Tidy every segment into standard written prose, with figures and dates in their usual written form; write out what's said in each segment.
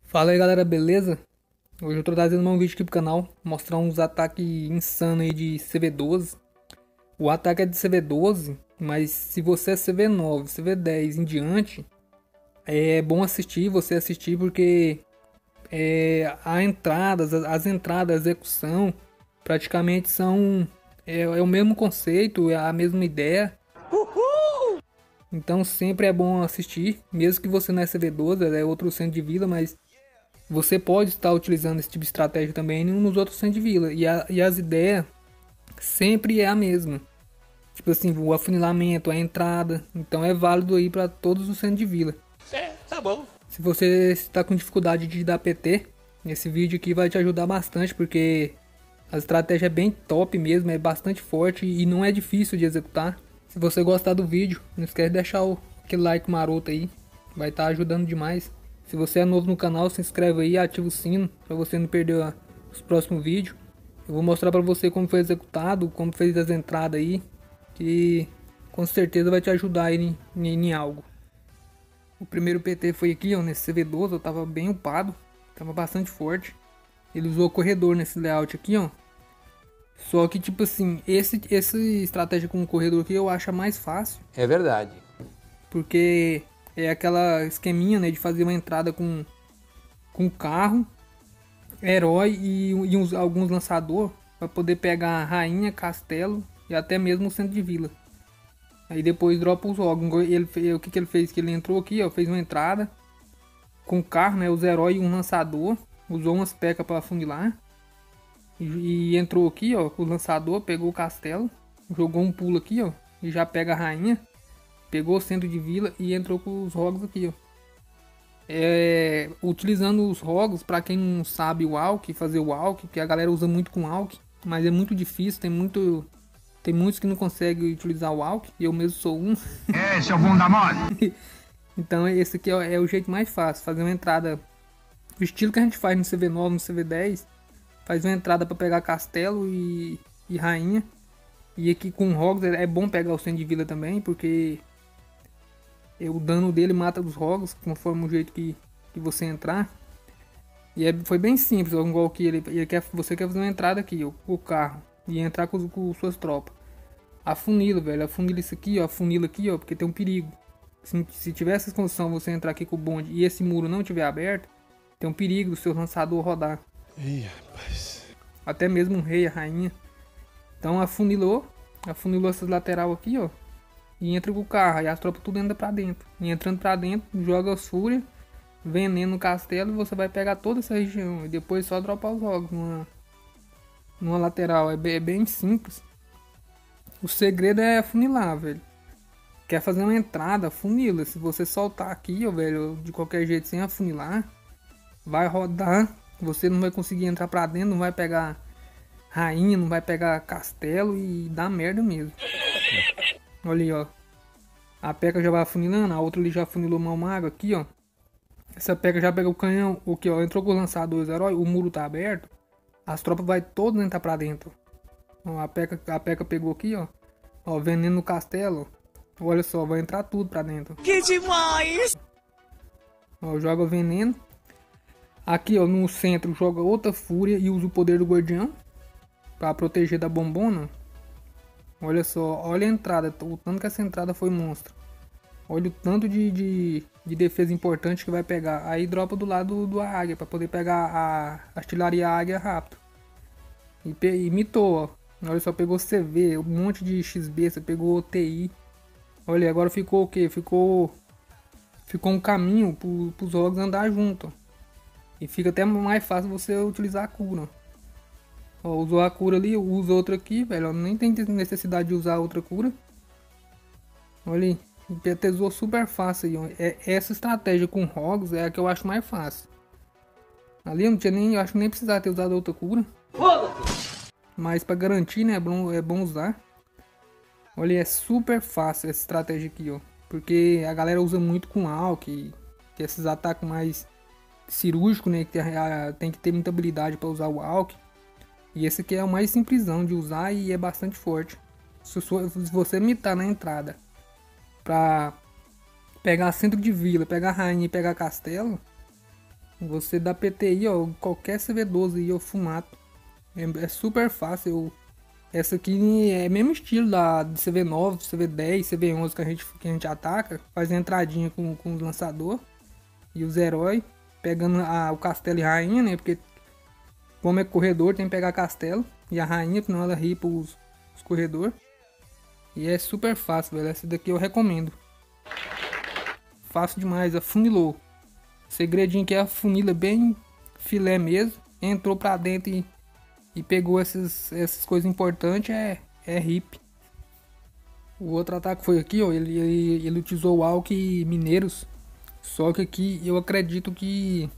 Fala aí galera, beleza? Hoje eu tô trazendo um vídeo aqui pro canal, mostrar uns ataques insanos aí de CV12. O ataque é de CV12, mas se você é CV9, CV10 em diante, é bom você assistir porque a entrada, as entradas, a execução, praticamente é o mesmo conceito, é a mesma ideia. Então sempre é bom assistir, mesmo que você não é CV12, é outro centro de vida, mas você pode estar utilizando esse tipo de estratégia também nos outros centros de vila. E as ideias sempre é a mesma. Tipo assim, o afunilamento, a entrada. Então é válido aí para todos os centros de vila. É, tá bom. Se você está com dificuldade de dar PT, esse vídeo aqui vai te ajudar bastante. Porque a estratégia é bem top mesmo, é bastante forte e não é difícil de executar. Se você gostar do vídeo, não esquece de deixar aquele like maroto aí. Vai estar ajudando demais. Se você é novo no canal, se inscreve aí e ativa o sino para você não perder os próximos vídeos. Eu vou mostrar para você como foi executado, como fez as entradas aí, que com certeza vai te ajudar aí em algo. O primeiro PT foi aqui, ó, nesse CV12, eu tava bem upado, tava bastante forte. Ele usou corredor nesse layout aqui, ó. Só que tipo assim, essa estratégia com o corredor aqui eu acho a mais fácil. É verdade. Porque é aquela esqueminha, né, de fazer uma entrada com carro, herói e alguns lançador para poder pegar rainha, castelo e até mesmo o centro de vila. Aí depois dropa os órgãos. O que ele fez? Que ele entrou aqui, ó, fez uma entrada com carro, né, os heróis e um lançador, usou umas pecas para afunilar e entrou aqui, ó, com o lançador, pegou o castelo, jogou um pulo aqui, ó, e já pega a rainha. Pegou o centro de vila e entrou com os rogos aqui, ó. Utilizando os rogos, para quem não sabe o Alck, fazer o Alck, que a galera usa muito com Alck, mas é muito difícil, tem muitos que não conseguem utilizar o Alck, e eu mesmo sou um. Esse é o bom da mole. Então esse aqui é o jeito mais fácil, fazer uma entrada, o estilo que a gente faz no CV9, no CV10, faz uma entrada para pegar castelo e rainha. E aqui com rogos é bom pegar o centro de vila também, porque o dano dele mata os rogos, conforme o jeito que você entrar. E foi bem simples, igual que você quer fazer uma entrada aqui, o carro, e entrar com suas tropas. Afunila, velho, afunila isso aqui, ó, afunila aqui, ó, porque tem um perigo. Se tiver essa condição, você entrar aqui com o bonde e esse muro não tiver aberto, tem um perigo do seu lançador rodar. Ih, rapaz. Até mesmo um rei, a rainha. Então afunilou essas lateral aqui, ó. E entra com o carro, e as tropas tudo entra pra dentro. E entrando pra dentro, joga as fúrias, veneno no castelo, e você vai pegar toda essa região. E depois só dropar os jogos numa lateral. É bem simples. O segredo é afunilar, velho. Quer fazer uma entrada, funila. Se você soltar aqui, ó, velho, de qualquer jeito sem afunilar, vai rodar. Você não vai conseguir entrar pra dentro, não vai pegar rainha, não vai pegar castelo e dá merda mesmo. Olha aí, ó. A P.E.K.K.A já vai afunilando, a outra ali já afunilou mal mago aqui, ó. Essa P.E.K.K.A já pega o canhão, o que, ó, entrou com os lançadores herói, o muro tá aberto, as tropas vai todas entrar pra dentro. Ó, a P.E.K.K.A pegou aqui, ó. Ó, veneno no castelo. Olha só, vai entrar tudo pra dentro. Que demais! Ó, joga veneno. Aqui, ó, no centro, joga outra fúria e usa o poder do guardião pra proteger da bombona. Olha só, olha a entrada, o tanto que essa entrada foi monstro. Olha o tanto de defesa importante que vai pegar. Aí dropa do lado do águia, para poder pegar a artilharia águia rápido. E mitou, ó. Olha só, pegou CV, um monte de XB, você pegou TI. Olha, agora ficou o que? Ficou um caminho para os jogos andar junto, ó. E fica até mais fácil você utilizar a cura, ó. Ó, usou a cura ali, usa outra aqui, velho. Nem tem necessidade de usar outra cura. Olha aí, petezou super fácil aí, ó. Essa estratégia com Rogs é a que eu acho mais fácil. Ali eu não tinha nem, eu acho que nem precisava ter usado outra cura. Mas pra garantir, né, é bom usar. Olha, é super fácil essa estratégia aqui, ó. Porque a galera usa muito com Alck, que é esses ataques mais cirúrgicos, né, que tem que ter muita habilidade para usar o Alck. E esse aqui é o mais simplesão de usar e é bastante forte. Se você mitar na entrada pra pegar centro de vila, pegar rainha e pegar castelo, Você dá PT aí, ó, qualquer CV12 aí, ó, fumato. É super fácil. Essa aqui é mesmo estilo de CV9, CV10, CV11 que a gente ataca. Faz a entradinha com os lançadores e os heróis. Pegando o castelo e a rainha, né? Porque como é corredor, tem que pegar castelo e a rainha, senão ela ripa os corredores. E é super fácil, velho. Essa daqui eu recomendo. Fácil demais, afunilou. Segredinho que é a funila bem filé mesmo. Entrou pra dentro e pegou essas coisas importantes, é hip. O outro ataque foi aqui, ó. Ele utilizou o Alck Mineiros. Só que aqui eu acredito que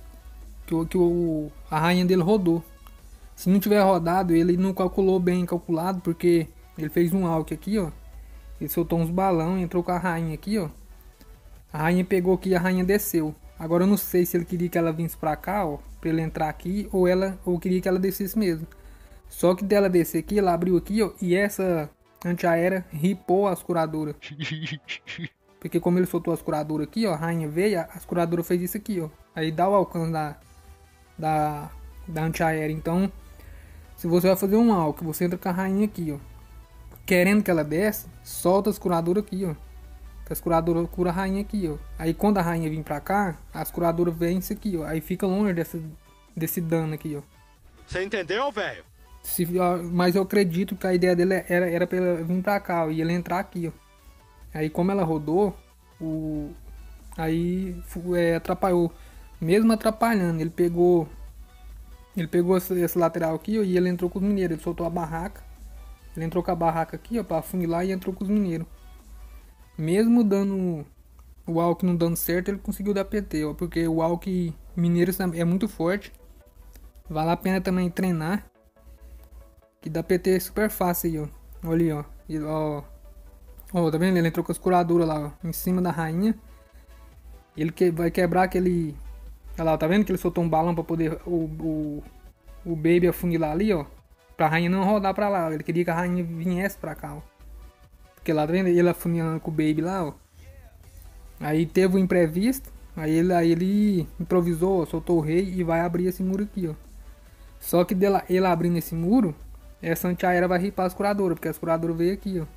a rainha dele rodou. Se não tiver rodado, ele não calculou bem calculado, porque ele fez um Alck aqui, ó. Ele soltou uns balão, entrou com a rainha aqui, ó. A rainha pegou aqui e a rainha desceu. Agora eu não sei se ele queria que ela vinsse pra cá, ó, pra ele entrar aqui, ou queria que ela descesse mesmo. Só que dela descer aqui, ela abriu aqui, ó, e essa antiaérea ripou as curadoras. Porque como ele soltou as curadoras aqui, ó, a rainha veio, as curadoras fez isso aqui, ó. Aí dá o alcance da antiaérea. Então, se você vai fazer um Alck, você entra com a rainha aqui, ó. Querendo que ela desce, solta as curadoras aqui, ó. Que as curadoras curam a rainha aqui, ó. Aí quando a rainha vir pra cá, as curadoras vencem aqui, ó. Aí fica longe desse dano aqui, ó. Você entendeu, velho? Mas eu acredito que a ideia dele era pra ela vir pra cá, ó, e ele entrar aqui, ó. Aí como ela rodou, aí atrapalhou. Mesmo atrapalhando, ele pegou esse lateral aqui, ó, e ele entrou com os mineiros. Ele soltou a barraca. Ele entrou com a barraca aqui, ó, pra afunilar, e entrou com os mineiros. Mesmo dando o Alck não dando certo, ele conseguiu dar PT, ó, porque o Alck Mineiros é muito forte. Vale a pena também treinar, que dá PT super fácil aí, ó. Olha aí, ó. Ó, tá vendo? Ele entrou com as curadoras lá, ó, em cima da rainha. Ele vai quebrar aquele... Olha lá, tá vendo que ele soltou um balão pra poder o Baby afunilar ali, ó. Pra rainha não rodar pra lá, ó. Ele queria que a rainha viesse pra cá, ó. Porque lá, tá vendo? Ele afunilando com o Baby lá, ó. Aí teve o imprevisto. Aí ele improvisou, ó, soltou o rei e vai abrir esse muro aqui, ó. Só que ele abrindo esse muro, essa antiaérea vai ripar as curadoras, porque as curadoras veio aqui, ó.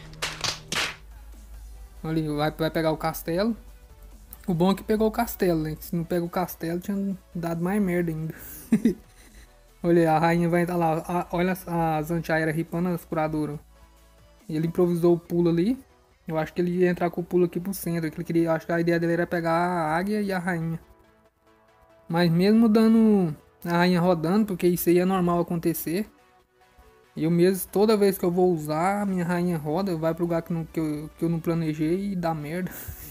Ali, vai pegar o castelo. O bom é que pegou o castelo, né? Se não pega o castelo, tinha dado mais merda ainda. Olha, a rainha vai entrar lá. Olha as antiaéreas ripando as curadoras. Ele improvisou o pulo ali. Eu acho que ele ia entrar com o pulo aqui pro centro. Acho que a ideia dele era pegar a águia e a rainha. Mas mesmo dando a rainha rodando, porque isso aí é normal acontecer. Eu mesmo, toda vez que eu vou usar, a minha rainha roda, vai pro lugar que eu não planejei e dá merda.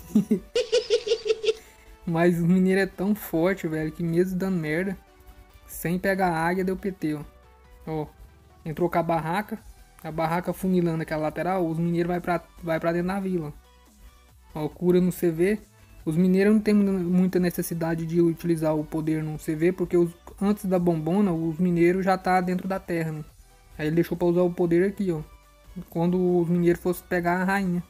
Mas o mineiro é tão forte, velho, que mesmo dando merda, sem pegar a águia, deu PT, ó. Ó, entrou com a barraca funilando aquela lateral, os mineiros vai pra dentro da vila. Ó, cura no CV. Os mineiros não tem muita necessidade de utilizar o poder no CV, porque antes da bombona, os mineiros já tá dentro da terra, né? Aí ele deixou pra usar o poder aqui, ó. Quando os mineiros fossem pegar a rainha.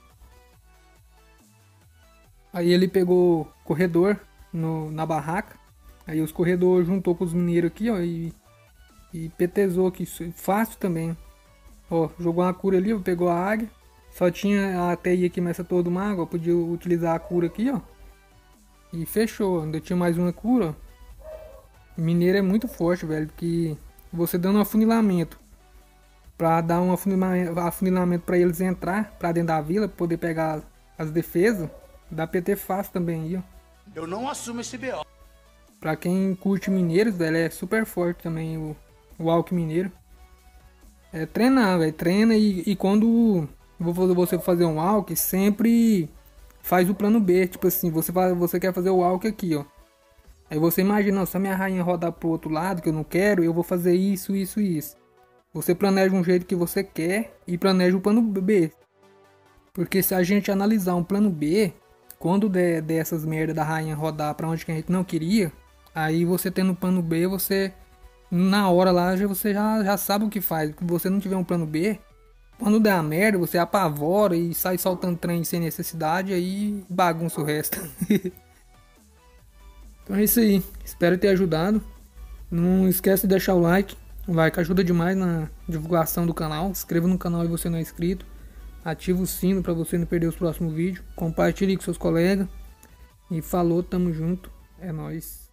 Aí ele pegou corredor na barraca. Aí os corredores juntou com os mineiros aqui, ó. E PTzou aqui. Fácil também. Ó, jogou uma cura ali, ó, pegou a águia. Só tinha a TI aqui, mas essa toda do mago, ó. Podia utilizar a cura aqui, ó. E fechou. Ainda tinha mais uma cura, ó. O mineiro é muito forte, velho. Que você dando um afunilamento. Pra dar um afunilamento pra eles entrar pra dentro da vila, pra poder pegar as defesas. Dá PT fácil também aí, ó. Eu não assumo esse BO. Pra quem curte mineiros, velho, é super forte também o Alck Mineiro. É treinar, velho. Treina e quando você fazer um Alck, sempre faz o plano B. Tipo assim, você quer fazer o Alck aqui, ó. Aí você imagina, se a minha rainha rodar pro outro lado, que eu não quero, eu vou fazer isso, isso e isso. Você planeja um jeito que você quer e planeja o plano B. Porque se a gente analisar um plano B, quando der essas merda da rainha rodar pra onde que a gente não queria, aí você tendo o plano B, você na hora lá você já sabe o que faz. Se você não tiver um plano B, quando der a merda, você apavora e sai soltando trem sem necessidade, aí bagunça o resto. Então é isso aí. Espero ter ajudado. Não esquece de deixar o like. O like ajuda demais na divulgação do canal. Se inscreva no canal se você não é inscrito. Ativa o sino para você não perder os próximos vídeos. Compartilhe com seus colegas. E falou, tamo junto. É nóis.